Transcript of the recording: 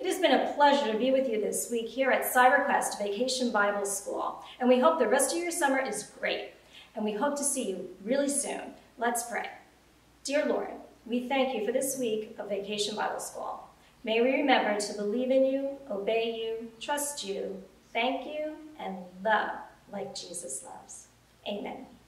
It has been a pleasure to be with you this week here at CyberQuest Vacation Bible School, and we hope the rest of your summer is great, and we hope to see you really soon. Let's pray. Dear Lord, we thank you for this week of Vacation Bible School. May we remember to believe in you, obey you, trust you, thank you, and love like Jesus loves. Amen.